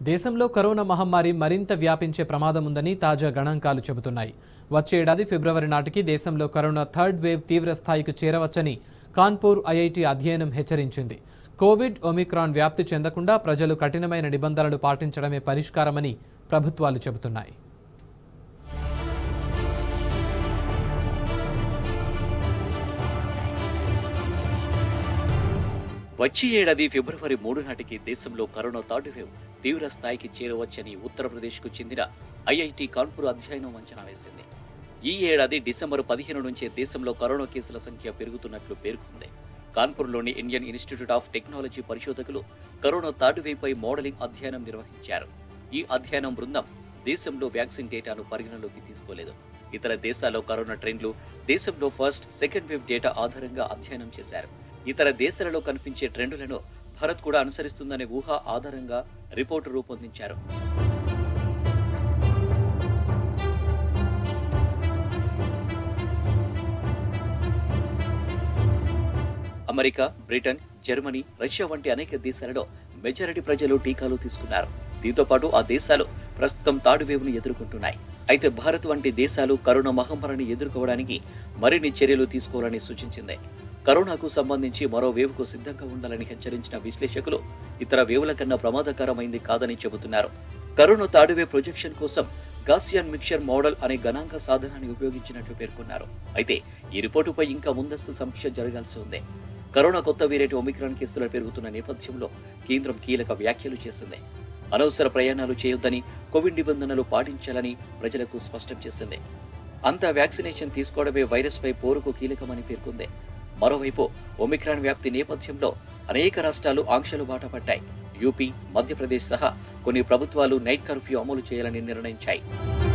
దేశంలో కరోనా మహమ్మారి మరింత వ్యాపించే ప్రమాదం ఉందని తాజా గణాంకాలు చెబుతున్నాయి. వచ్చే ఏడాది ఫిబ్రవరి నాటికి దేశంలో కరోనా థర్డ్ వేవ్ తీవ్ర స్థాయికి చేరవచ్చని కాన్పూర్ ఐఐటి అధ్యయనం హెచ్చరించింది. కోవిడ్, ఒమిక్రాన్ వ్యాప్తి చెందకుండా ప్రజలు కఠినమైన నిబంధనలు పాటించడమే పరిష్కారమని ప్రభుత్వాలు చెబుతున్నాయి. వచ్చే ఏడాది ఫిబ్రవరి 3 నాటికి దేశంలో కరోనా థర్డ్ వేవ్ తీవ్ర స్థాయికి చేరవచ్చని ఉత్తరప్రదేశ్కు చెందిన ఐఐటి కాన్పూర్ అధ్యయనం అంచనా వేసింది. ఈ ఏడాది డిసెంబర్ 15 నుంచే దేశంలో కరోనా కేసుల సంఖ్య పెరుగుతున్నట్లు పేర్కొంది. కాన్పూర్లోని ఇండియన్ ఇన్స్టిట్యూట్ ఆఫ్ టెక్నాలజీ పరిశోధకులు కరోనా థర్డ్ వేవ్ పై మోడలింగ్ అధ్యయనం నిర్వహించారు. ఈ అధ్యయనం బృందం దేశంలో వ్యాక్సిన్ డేటాను పరిగణలోకి తీసుకోలేదు. ఇతర దేశాల్లో కరోనా ట్రెండ్లు, దేశంలో ఫస్ట్, సెకండ్ వేవ్ డేటా ఆధారంగా అధ్యయనం చేశారు. ఇతర దేశాలలో కనిపించే ట్రెండులను భారత్ కూడా అనుసరిస్తుందనే ఊహ ఆధారంగా రిపోర్టు రూపొందించారు. అమెరికా, బ్రిటన్, జర్మనీ, రష్యా వంటి అనేక దేశాలలో మెజారిటీ ప్రజలు టీకాలు తీసుకున్నారు. దీంతో పాటు ఆ దేశాలు ప్రస్తుతం థర్డ్ వేవ్ ను ఎదుర్కొంటున్నాయి. అయితే భారత్ వంటి దేశాలు కరోనా మహమ్మారిని ఎదుర్కోవడానికి మరిన్ని చర్యలు తీసుకోవాలని సూచించింది. కరోనాకు సంబంధించి మరో వేవ్ కు సిద్ధంగా ఉండాలని హెచ్చరించిన విశ్లేషకులు ఇతర వేవుల కన్నా ప్రమాదకరమైంది కాదని చెబుతున్నారు. కరోనా థర్డ్ వేవ్ ప్రొజెక్షన్ కోసం గాసియన్ మిక్చర్ మోడల్ అనే గణాంక సాధనాన్ని ఉపయోగించినట్లు పేర్కొన్నారు. అయితే ఈ రిపోర్టుపై ఇంకా ముందస్తు సమీక్ష జరగాల్సి ఉంది. కరోనా కొత్త వేరియంట్ ఒమిక్రాన్ కేసులు పెరుగుతున్న నేపథ్యంలో కేంద్రం కీలక వ్యాఖ్యలు చేసింది. అనవసర ప్రయాణాలు చేయొద్దని, కోవిడ్ నిబంధనలు పాటించాలని ప్రజలకు స్పష్టం చేసింది. అంతా వ్యాక్సినేషన్ తీసుకోవడమే వైరస్ పై పోరుకు కీలకమని పేర్కొంది. మరోవైపు ఒమిక్రాన్ వ్యాప్తి నేపథ్యంలో అనేక రాష్ట్రాలు ఆంక్షలు బాట పట్టాయి. యూపీ, మధ్యప్రదేశ్ సహా కొన్ని ప్రభుత్వాలు నైట్ కర్ఫ్యూ అమలు చేయాలని నిర్ణయించాయి.